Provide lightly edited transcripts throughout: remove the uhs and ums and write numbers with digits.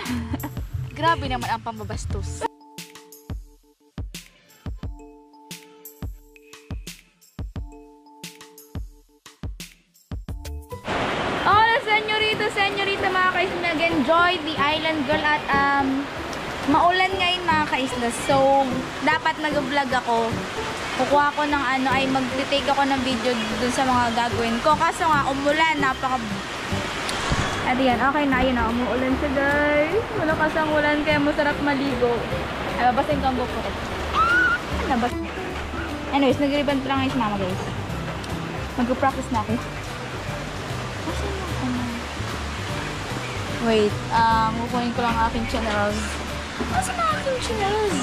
Grabe naman ang pambabastos. Senyorita mga kaisla, nag-enjoy the island girl at maulan ngayon mga kaisla. So, dapat nag-vlog ako. Kukuha ko ng ano, ay mag-take ako ng video dun sa mga gagawin ko. Kaso nga, umulan, at yan, okay na, yun na, umuulan siya guys. Malakas ang ulan, kaya masarap maligo. Ay, babasin ko ang buko ko. Anyways, nag-ribbon pa lang ngayon si mama guys. Mag-practice na ako. Wait, kukunin ko lang aking channels. Nasaan na aking channels?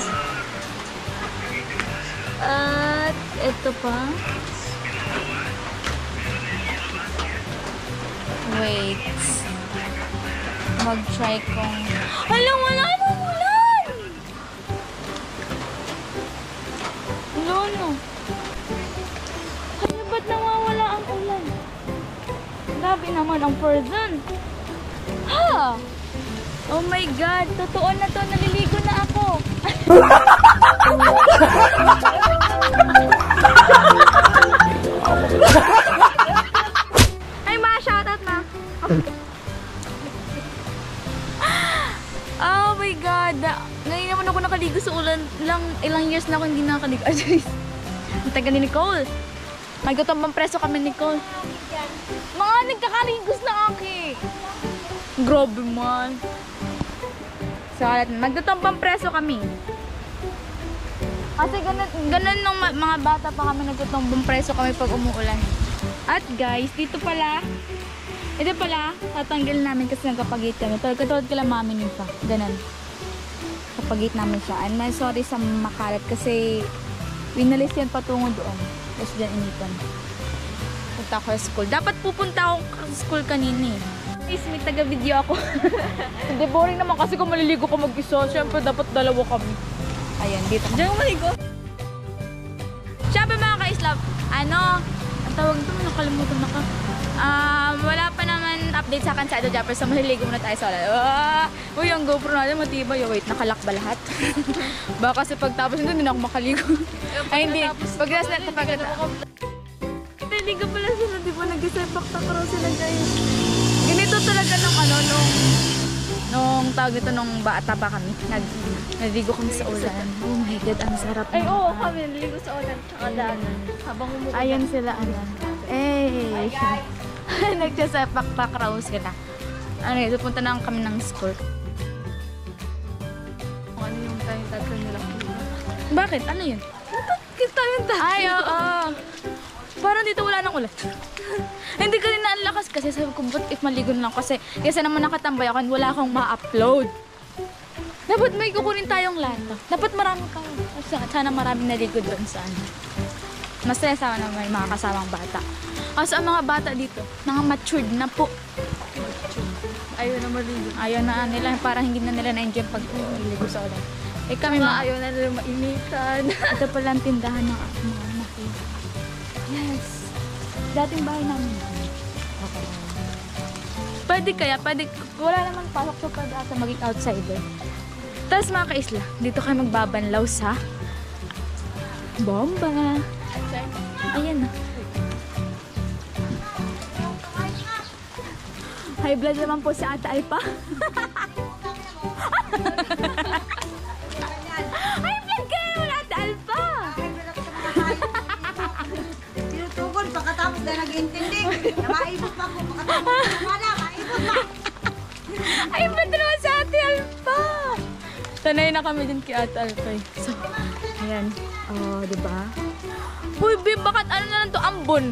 At ito pa. Wait. Mag-try kong... Alam, wala nang ulan! Wala no. Kaya ba't nawawala ang ulan? Grabe naman ang person. Ha! Oh my God! Totoo na to! Naliligo na ako! Ay ma! Shoutout na! Oh my God! Ngayon naman ako nakaligo sa ulan. Ilang years na ako hindi nakaligo. Ang taga ni Nicole. Magtutumbang preso kami Nicole. Mga nagkakaligos na aki! Grabe man. So, magtutumbang preso kami. Kasi ganun nung mga bata pa kami nagtutumbang preso kami pag umuulan. At guys, ito pala, tatanggalin namin kasi nagkapagate kami. Katulad kala mami niyo pa. Ganun. Kapagate namin siya. And sorry sa makalat kasi winalis yan patungo doon. Tapos dyan inipan. Punta ako sa school. Dapat pupunta ako sa school kanina eh. Guys, may taga-video ako. Hindi, boring naman kasi kung maliligo ko mag-isa. Siyempre, dapat dalawa kami. Ayan, dito. Diyan ko maligo. Siyempre mga ka-islab, ang tawag ito, nakalimutan na ka. Wala pa naman update sa akin sa Idol Japper. So, maliligo muna tayo sa ulan. Uy, ang GoPro natin, matibay. Wait, nakalak ba lahat? Baka kasi pagtapos nito, hindi na ako makaligo. Ay, hindi. Pag-ras na, naligo pala sila, di ba? Nag-sepak-takro sila guys. Ganito talaga nung tawag nito nung bata pa kami. Naligo kami sa ulan. Oh my God, ang sarap. Ay, oo, kami naligo sa ulan. Tsaka daanan. Habang umuulan. Ayan sila, Eh, nagsasepak-takraw sila. Punta na kami ng school. Ano yung time-tag nila? Bakit? Ano yun? Time-tag. Ay, oo. Parang dito wala nang ulan. Hindi ka rin naanlakas kasi sabi ko, but if maligo na lang kasi naman nakatambay ako, wala akong ma-upload. Dapat may kukunin tayong lata. Dapat marami kayo. Sana maraming naligo doon sa ano. Masaya sana na may mga kasamang bata. Kasi ang mga bata dito, mga matured na po. Ayaw na maligo. Ayaw na nila, parang hindi na nila na-enjoy pag maligo sa ulan. Eh kami ayaw na nila mainitan. Ito pala ang tindahan ng mga anak. Yes. Dating bahay namin. Okay. Pwede, wala namang pasok so pwede ata maging outsider. Tapos mga kaisla, dito kayo magbabanlaw sa bomba. Ayan na. High blood naman po si Ate Alpa. High blood kayo, Ate Alpa. Tinutugod, pagkatapos na nag-intindi. Maibot pa ako, pagkatapos na wala, maibot pa. High blood naman si Ate Alpa. Sanay na kami din kay Ate Alpa. So, ayan. Oh, diba? Uy, babe, bakit ano na lang to? Ambon.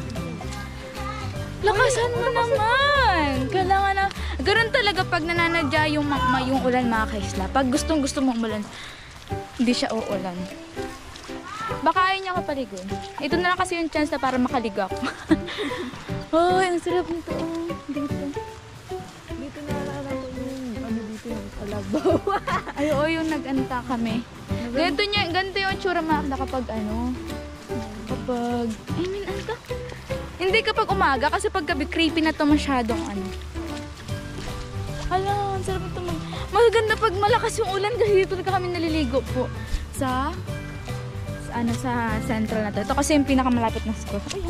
Lakasan mo naman. Kailangan na. Ganun talaga pag nananadya yung ulan mga kaisla. Pag gustong-gusto mong umulan, hindi siya uulan. Baka ayaw niya ako paligo. Ito na lang kasi yung chance na para makaligo ako. Oh, ang sarap nito. Dito. Dito na alala ko yung dito yung kalabaw. Ay, oo, yung nag-anta kami. Ganito yung tsura mga kapag kapag, hindi kapag umaga, kasi pag gabi, creepy na to masyadong Hala, ang sarap ito maganda pag malakas yung ulan kasi dito na kami naliligo po. Sa central na to. Ito kasi yung pinakamalapit na school. Ayun.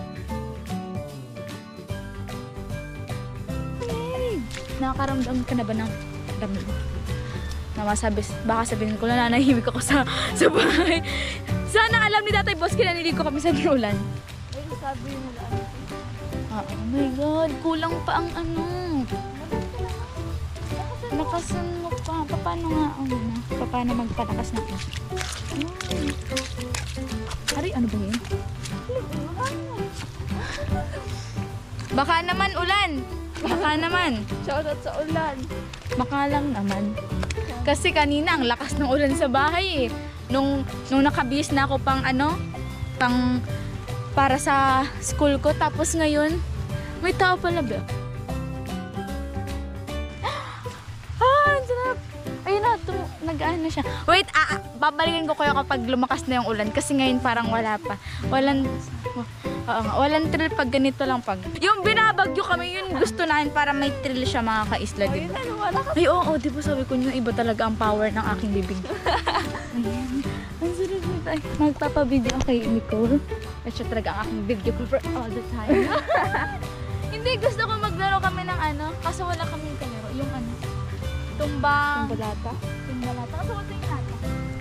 Ay, nakakaramdam ka na ba ng dami? Baka sabihin ko na nanahimik ako sa bahay. Sana alam ni Tatay Boss naliligo kami sa ulan. Ay, sabi mo lang. Oh my God, kulang pa ang ano. Nakasan mo pa. Paano nga ang paano magpalakas na ako? Ari, ano ba yun? Baka naman ulan. Baka naman. Shoutout sa ulan. Baka lang naman. Kasi kanina ang lakas ng ulan sa bahay eh. Nung nakabihis na ako pang para sa school ko. Tapos ngayon, may tao pala ba? Ayun na, nag-ano na siya. Wait, babalikan ko kayo kapag lumakas na yung ulan. Kasi ngayon parang wala pa. Walang thrill pag ganito lang pag. Yung binabagyo kami, yun gusto namin para may thrill siya mga kaisla, diba? Ay, oo, diba sabi ko nyo, iba talaga ang power ng aking bibig. Ayan. Ang sarap nito. Ay, magpapabideo kay Nicole. At siya talaga ang aking video cover all the time. Hindi, gusto ko maglaro kami ng kaso wala kaming kalaro. Yung tumbang. Tumbalata. Kaso wala yung nata.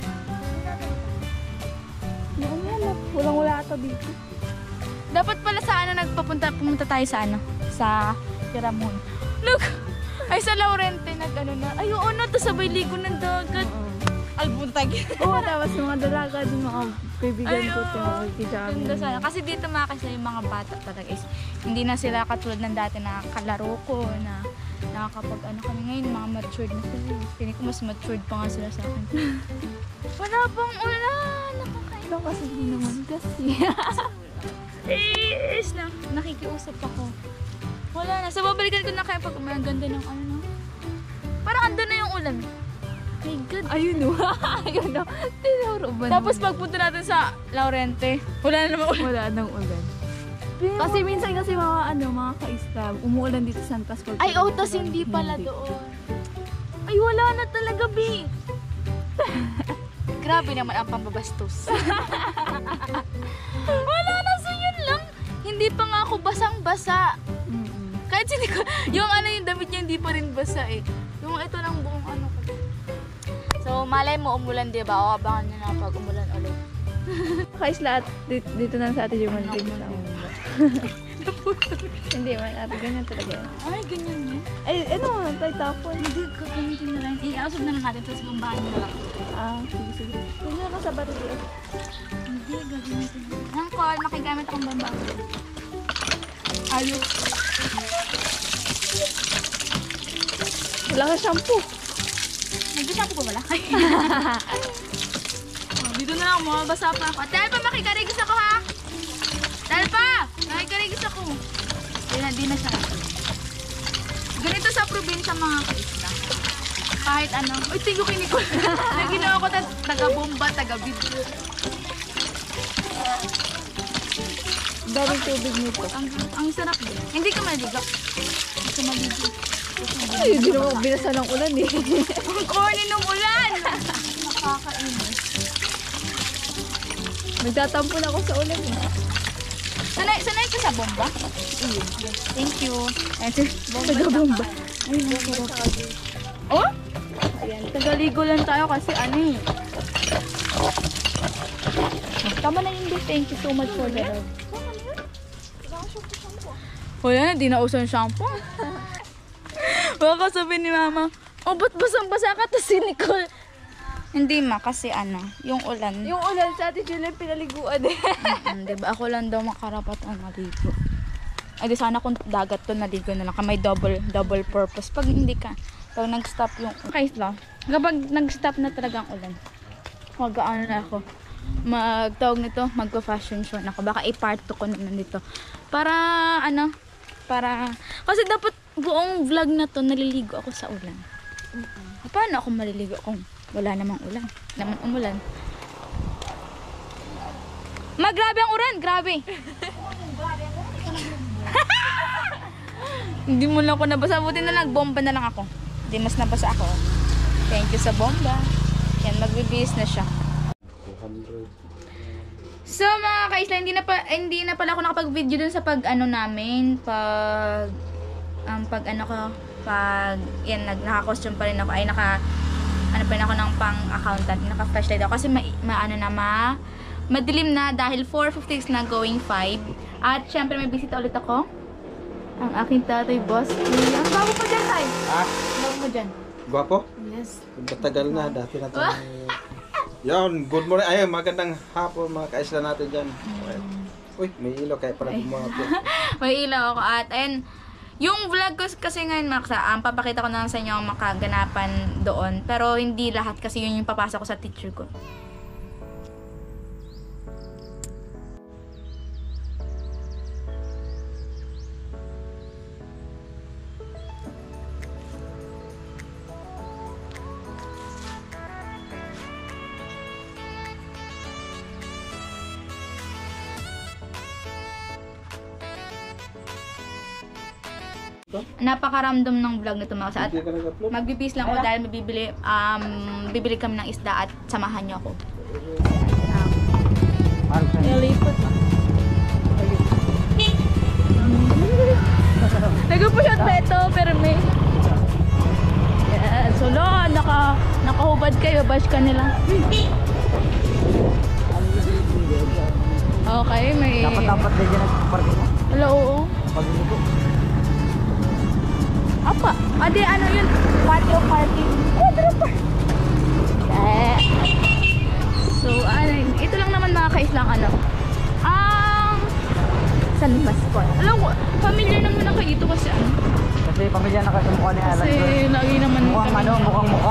Walang-wala ata dito. Dapat pala sa pumunta tayo sa Kiramon. Look! Ay, sa Laurente na. Ay, oo na, to sabay ligo ng dagat. Albuntag. Oo, tapos mga dalaga din mga kaibigan ko. Ganda sana. Kasi dito kasi yung mga bata talaga is hindi na sila katulad ng dati na kalaro ko na nakakapag kami ngayon, mga matured na sila. Piling ko mas matured pa nga sila sa akin. Wala pang ulan! Nakakaiba kasi hindi naman kasi. Is na, nakikiusap ako. Wala na. So, babalikan ko na kayo pag ang ganda ng parang andun na yung ulan. My God. Ayun o. Ayun o. Tinuro ba Tapos pagpunta natin sa Laurente, wala na naman ulan. wala nang ulan. Kasi minsan kasi mga kaisla, umuulan dito sa Santas. Ay, tas hindi pala doon. Ay, wala na talaga, B. Grabe naman ang pambabastos. Wala na, so yun lang. Hindi pa nga ako basang-basa. Kahit hindi ko, yung damit niya hindi pa rin basa eh. Yung ito lang buong ko. So, malay mo umulan, diba? O, abangan nyo na pag umulan ulit. Kaisla, dito na sa atin yung mantig na. Hindi man, ate, ganyan talaga yan. Ay, ganyan yun. Ay, tayo tapon. Hindi, gagamitin na lang. I-ausog na lang natin, tapos bumbahan nyo na lang. Sige. Hindi na sa barili. Hindi, gagamitin. Uncle, makigamit akong bumbahan. Ayos. Wala ka shampoo. Nag-shampoo pa wala? Dito na lang, mabasa pa ako. Dahil pa, makikarigis ako ha! Dahil pa! Makikarigis ako. Di na siya. Ganito sa probinsya mga kaisla. Kahit uy, tingko kay Nicole. Naginawa ko taga-bomba, taga-video. Daming tubig nito. Ang sarap din. Hindi ka maligo. Hindi ka maligo. Ay, hindi naman ako binasa ng ulan eh. Ang corny ng ulan! Nakakainis. Nagtatampon ako sa ulan eh. Sanay ka sa bomba? Iyo. Thank you. Taga-bomba. Ay, masarap. Oh? Ayan, tagaligo lang tayo kasi Tama na yun, thank you so much for the love. Wala na, di na uso yung shampoo. Baka sabihin ni mama, ba't basang-basa ka to si Nicole? Hindi kasi yung ulan. Yung ulan sa atin Julie, pinaliguan eh. Diba? Ako lang daw makarapat ang maligo. Ay, di sana kung dagat to, naligo na lang. May double purpose. Pag nag-stop yung kaisla, kapag nag-stop na talaga ang ulan, mag-ano na ako. Magtawag nito, magpa-fashion show na ako. Baka i-part 2 ko naman dito. Para, kasi dapat buong vlog na to, naliligo ako sa ulan. Paano ako maliligo kung wala namang ulan? Naman umulan. Grabe ang ulan, grabe. Hindi mo lang ako nabasa. Buti na lang, bomba na lang ako. Di mas nabasa ako. Thank you sa bomba. Yan, magbibihis na siya. 200. So mga kaisla, hindi na pala ako nakapag-video dun sa namin. Yan, naka-costume pa rin ako. Ay, ano pa rin ako ng pang-accountant. Naka-flashlight ako. Kasi madilim na dahil 4:56 na going 5. At syempre may bisita ulit ako. Ang aking tatay, boss. Ang bago mo dyan, tay. Ah, Bago mo dyan. gwapo? Yes. Matagal na, dati na ito. Yan, good morning. Ay, magandang hapon mga kaisla natin dyan. Uy, may ilaw kaya para bumapo. May ilaw ako at ayun, yung vlog ko kasi ngayon papakita ko na lang sa inyo ang makaganapan doon. Pero hindi lahat kasi yun yung papasok ko sa teacher ko. Napakaramdam ng vlog na tumakas at Hindi ka nag-upload? magbibis lang ako dahil bibili kami ng isda at samahan niyo ako. Nalipot. Nagpo-shot pa ito, pero may yeah, so nakahubad kayo, bash ka nila. Okay, may Dapat din dyan nagparking mo. Hello, oo. Pagligo. Apa? Ade, ano yun? Patio parking. So, ito lang naman mga kaislang San Pascual. Alam ko, familiar naman na kayo ito kasi Kasi pamilya nakasumukha ni Alan. Kasi lagi naman Mukhang mukhang mukha.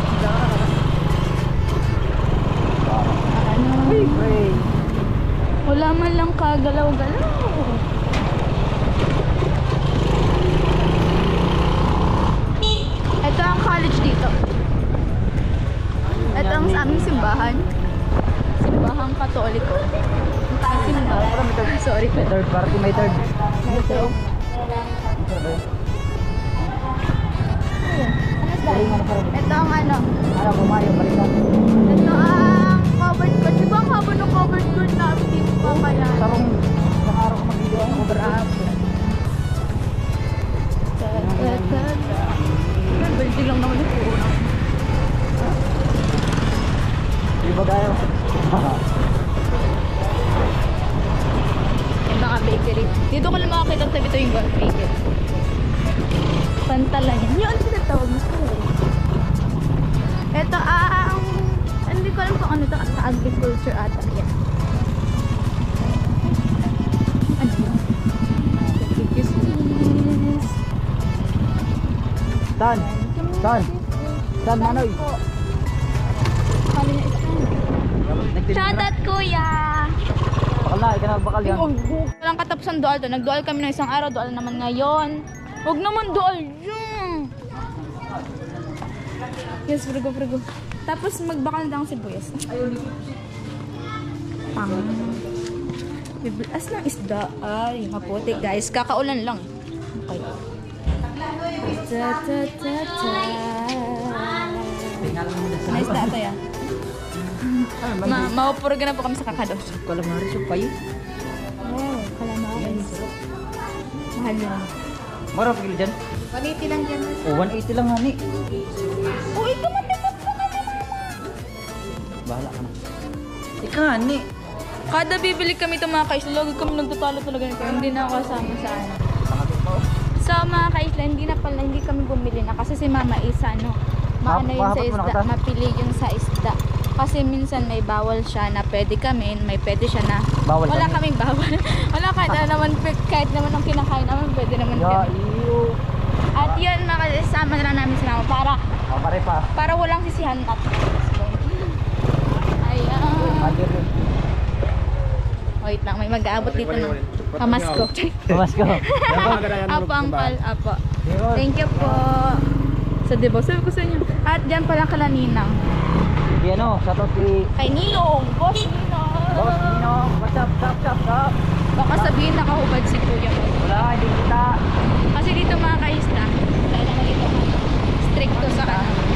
Hey. Wala man lang kagalaw-galaw. Ito ang college dito. Ito ang sa aming simbahan. Simbahang Katoliko. Ang taas simbahan. Sorry. May third party, may third. Ito. Ito ang Ano, bumayo, balikan. Ito ang covered court. Di ba ang haba ng covered court namin dito pa kaya? Sarong isang araw ko mag-video ang over up. Building lang naman yung puro na. Di ba gaya? Yung mga bakery. Dito ko lang makakita sa ito yung bakery. Pantalan yan. Yun, sinatawag mo sa ito hindi ko alam kung ano ito. Sa agriculture ata. Yan. Ano yun? Dan, Manoy. Kali na isa. Shoutout kuya! Bakal na, ikanabakal yan. Walang katapusan dual to. Nagdual kami ng isang araw, dual naman ngayon. Huwag naman dual yun. Yes, frigo. Tapos magbakal na ang sibuyas. Pang. Bibilas ng isda. Ay, maputi guys. Kakaulan lang. Okay. May isda ito yan. Maupurga na po kami sa kakado. Calamari, supay. Oh, calamares. Mahal yun. Mara pagil dyan. 180 lang dyan. O, 180 lang hani. Oh, ito matipot pa kami. Bahala ka na. Ika hani. Kada bibili kami ito mga kaisla, lagi kami nagtatalo talaga nito. Hindi na ako kasama sa So mga kaisla, hindi kami bumili na kasi si mama isa maano yun sa isda, mapili yun sa isda. Kasi minsan may bawal siya na pwede kami, may pwede siya na Bawal wala kami. kaming bawal. Wala kahit naman ang kinakain naman, pwede naman kami. iyo. At yun, makasama na lang namin si mama Pare pa. para walang sisihan at ayan. Wait lang, may mag-aabot dito ng pamasko. Pamasko. Apo, angkol. Apo. Thank you po. So, diba? Sabi ko sa inyo. At dyan pala kala Ninang. Di ano, sa to si... Kay Ninong. Boss Ninong. Boss, Nino. What's up? Baka sabihin nakahubad si Kuya mo. Wala, hindi kita. Kasi dito mga kaisla. Kaya naman dito mga isda. stricto sa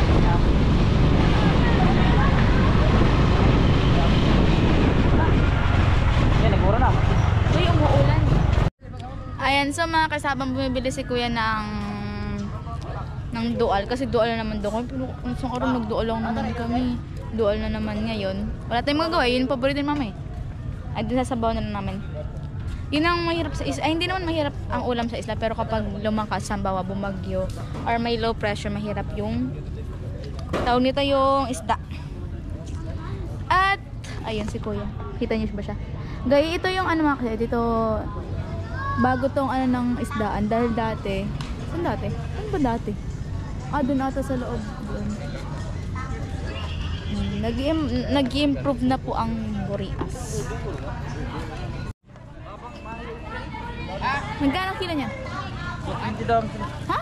Yan, nagmura na. Uy, umuulan. Ayan, so mga kasabang bumibili si kuya ng dual. Kasi dual na naman doon. Pero isang araw nagdual lang naman kami. Dual na naman ngayon. Wala tayong magagawa. Yun yung paborito ni mama eh. Ay, din sasabaw na lang namin. Yun ang mahirap sa isla. Ay, hindi naman mahirap ang ulam sa isla. Pero kapag lumakas, sambawa, bumagyo, or may low pressure, mahirap yung tawag nito yung isda. At, ayun si kuya. Kita niyo ba siya? Gaya, ito yung ano mga kasi, dito, bago tong ano ng isdaan. Dahil dati, saan dati? Ano ba dati? Doon ata sa loob. Doon. Nag-improve na po ang Burias. Magkano kilo niya? 20 daw. Ha?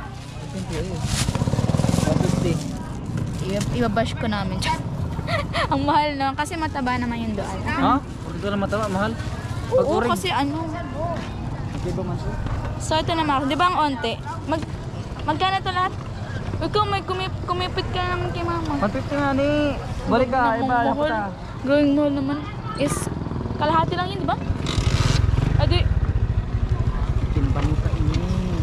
150. Ibabash ko namin. Ang mahal naman kasi mataba naman yung doon. Ha? Pagkito lang mataba, mahal. Oo, kasi ano. Di ba man siya? So ito naman, di ba ang onte? Magkano to lahat? Ikaw may kumipit ka naman kay mama. 150 nga ni. Balik ka, iba. Mahal. Gawing mahal naman is kalahati lang yun, di ba? Adi, Timbanita ini.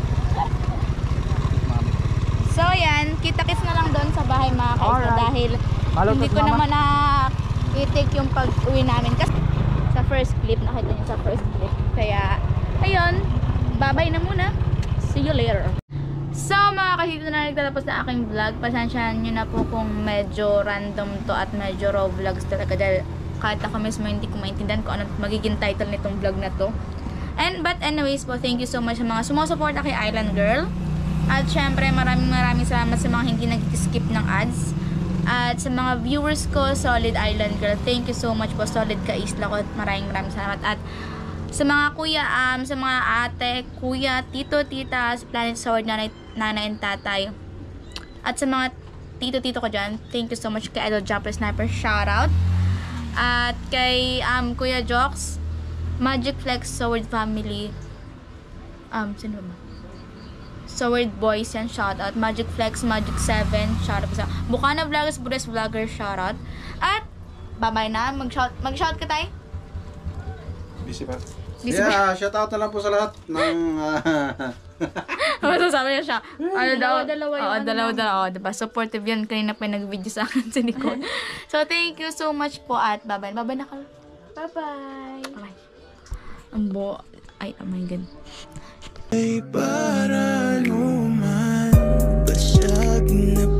so yan, kita-kits na lang doon sa bahay mga kaisa Alright. dahil Malutos, hindi ko mama. naman na-i-take yung pag-uwi namin kasi sa first clip, nakita niyo sa first clip. Kaya, ayun, bye-bye na muna. See you later. So mga kasi dito na nagtatapos na aking vlog. Pasensyahan nyo na po kung medyo random to at medyo raw vlogs talaga dahil kahit ako mismo hindi ko maintindihan kung ano magiging title nitong vlog na to. But anyways po, thank you so much sa mga sumusuporta kay Island Girl. At syempre maraming salamat sa mga hindi nag-skip ng ads. At sa mga viewers ko, Solid Island Girl, thank you so much po. Solid ka isla ko at maraming salamat. At sa mga kuya, sa mga ate, kuya, tito, tita, sa Planet Sword, nanay and tatay. At sa mga tito ko dyan, thank you so much kay Idol Jumper Sniper, shoutout. At kay Kuya Jocks, Magic Flex, Sword Family, sino ba? Sword Boys yan, shoutout. Magic Flex, Magic 7, shoutout sa Bukana Vloggers, Buddhist Vlogger, shoutout. At, bye-bye na. Mag-shout ka tayo? Busy pa. Busy Yeah, shout out na lang po sa lahat ng Masasabi niya siya. Ano daw? Dalawa. Diba? Supportive yan. Kanina pa nag-video sa akin si Nicole. So, thank you so much po at bye-bye. Bye-bye na ka. Bye-bye. Bye. Ay, oh my God. Ay para luman, basyag na